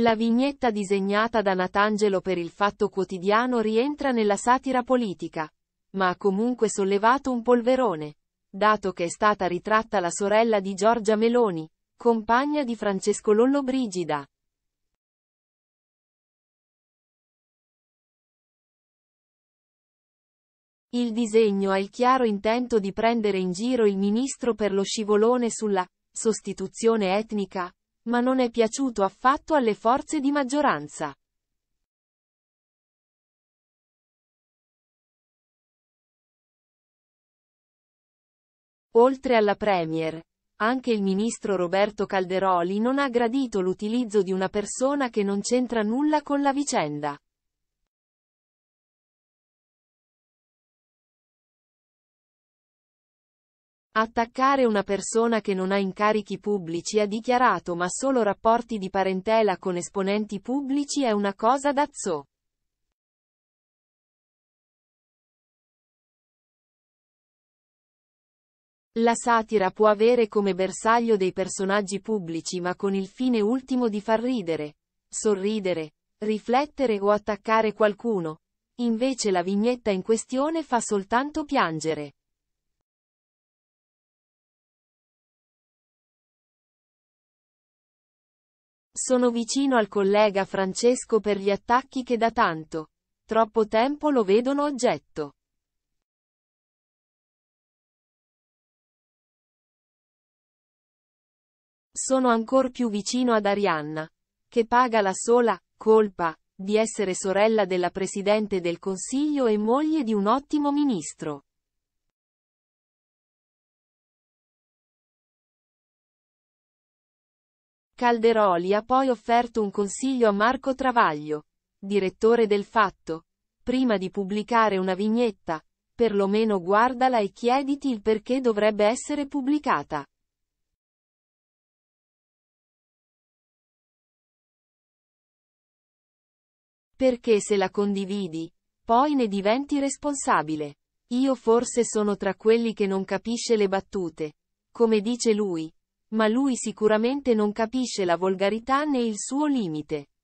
La vignetta disegnata da Natangelo per il Fatto Quotidiano rientra nella satira politica, ma ha comunque sollevato un polverone, dato che è stata ritratta la sorella di Giorgia Meloni, compagna di Francesco Lollobrigida. Il disegno ha il chiaro intento di prendere in giro il ministro per lo scivolone sulla sostituzione etnica, ma non è piaciuto affatto alle forze di maggioranza. Oltre alla Premier, anche il ministro Roberto Calderoli non ha gradito l'utilizzo di una persona che non c'entra nulla con la vicenda. Attaccare una persona che non ha incarichi pubblici, ha dichiarato, ma solo rapporti di parentela con esponenti pubblici, è una cosa da zoo. La satira può avere come bersaglio dei personaggi pubblici, ma con il fine ultimo di far ridere, sorridere, riflettere o attaccare qualcuno. Invece la vignetta in questione fa soltanto piangere. Sono vicino al collega Francesco per gli attacchi che da tanto, troppo tempo lo vedono oggetto. Sono ancor più vicino ad Arianna, che paga la sola colpa di essere sorella della Presidente del Consiglio e moglie di un ottimo ministro. Calderoli ha poi offerto un consiglio a Marco Travaglio, direttore del Fatto: prima di pubblicare una vignetta, perlomeno guardala e chiediti il perché dovrebbe essere pubblicata. Perché se la condividi, poi ne diventi responsabile. Io forse sono tra quelli che non capisce le battute, come dice lui, ma lui sicuramente non capisce la volgarità né il suo limite.